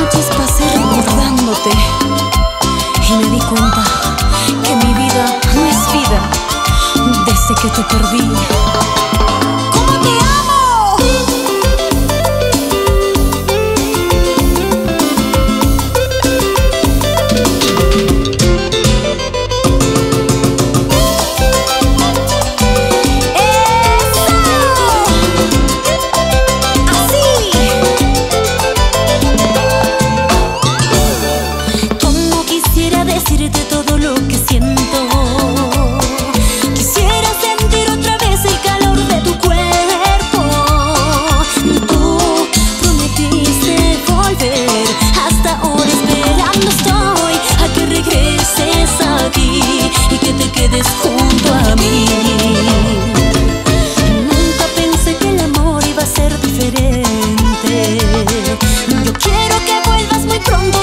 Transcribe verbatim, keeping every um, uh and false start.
noches pasé recordándote y me di cuenta que mi vida no es vida desde que te perdí. ¡Cómo te amo! Decirte todo lo que siento. Quisiera sentir otra vez el calor de tu cuerpo. Tú prometiste volver, hasta ahora esperando estoy a que regreses aquí y que te quedes junto a mí. Nunca pensé que el amor iba a ser diferente. Yo quiero que vuelvas muy pronto